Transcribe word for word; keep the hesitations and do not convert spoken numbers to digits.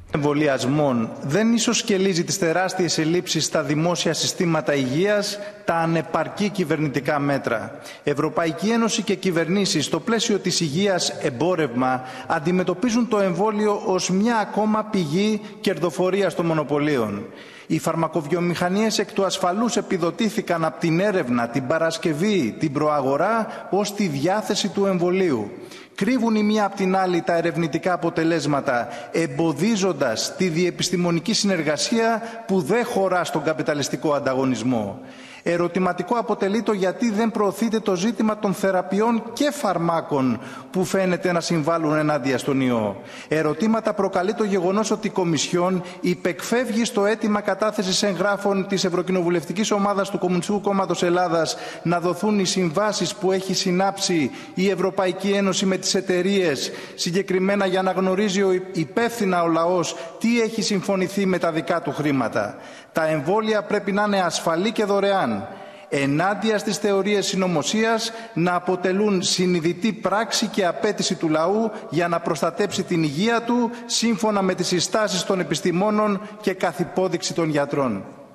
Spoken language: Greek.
εμβολιασμών δεν ισοσκελίζει τις τεράστιες ελλείψεις στα δημόσια συστήματα υγείας, τα ανεπαρκή κυβερνητικά μέτρα. Ευρωπαϊκή Ένωση και κυβερνήσεις στο πλαίσιο της υγείας εμπόρευμα αντιμετωπίζουν το εμβόλιο ως μια ακόμα πηγή κερδοφορίας των μονοπωλίων. Οι φαρμακοβιομηχανίες εκ του ασφαλούς επιδοτήθηκαν από την έρευνα, την παρασκευή, την προαγορά ως τη διάθεση του εμβολίου. Κρύβουν η μία απ' την άλλη τα ερευνητικά αποτελέσματα, εμποδίζοντας τη διεπιστημονική συνεργασία που δεν χωρά στον καπιταλιστικό ανταγωνισμό. Ερωτηματικό αποτελεί το γιατί δεν προωθείται το ζήτημα των θεραπείων και φαρμάκων που φαίνεται να συμβάλλουν ενάντια στον ιό. Ερωτήματα προκαλεί το γεγονός ότι η Κομισιόν υπεκφεύγει στο αίτημα κατάθεσης εγγράφων της Ευρωκοινοβουλευτικής Ομάδας του Κομμουνιστικού Κόμματος Ελλάδας να δοθούν οι συμβάσεις που έχει συνάψει η Ευρωπαϊκή Ένωση με τις εταιρείες, συγκεκριμένα για να γνωρίζει υπεύθυνα ο λαός τι έχει συμφωνηθεί με τα δικά του χρήματα. Τα εμβόλια πρέπει να είναι ασφαλή και δωρεάν. Ενάντια στις θεωρίες συνωμοσίας να αποτελούν συνειδητή πράξη και απέτηση του λαού για να προστατέψει την υγεία του σύμφωνα με τις συστάσεις των επιστημόνων και καθ' υπόδειξη των γιατρών.